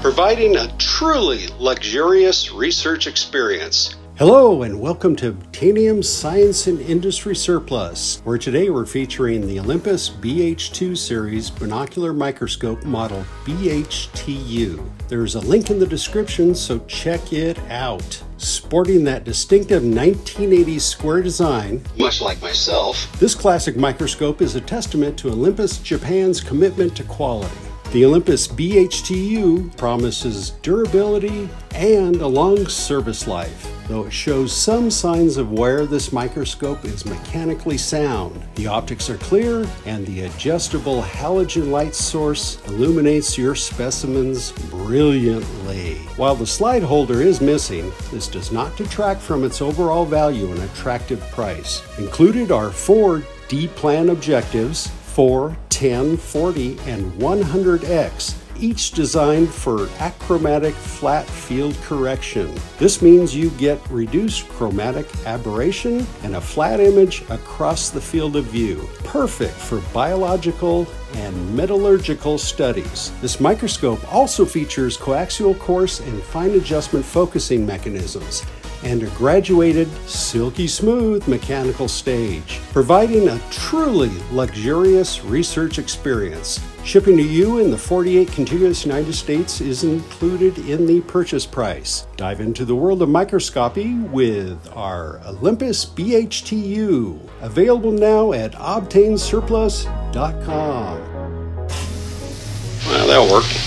providing a truly luxurious research experience. Hello and welcome to Obtainium Science and Industry Surplus, where today we're featuring the Olympus BH-2 series Binocular Microscope model BHTU. There's a link in the description, so check it out. Sporting that distinctive 1980s square design, Much like myself, this classic microscope is a testament to Olympus Japan's commitment to quality. The Olympus BHTU promises durability and a long service life. Though it shows some signs of wear, this microscope is mechanically sound. The optics are clear, and the adjustable halogen light source illuminates your specimens brilliantly. While the slide holder is missing, this does not detract from its overall value and attractive price. Included are 4 D-plan objectives, 4, 10, 40, and 100x, each designed for achromatic flat field correction. This means you get reduced chromatic aberration and a flat image across the field of view. Perfect for biological and metallurgical studies. This microscope also features coaxial coarse and fine adjustment focusing mechanisms and a graduated, silky smooth mechanical stage, providing a truly luxurious research experience. Shipping to you in the 48 contiguous United States is included in the purchase price. Dive into the world of microscopy with our Olympus BHTU, available now at obtainsurplus.com. well, that'll work.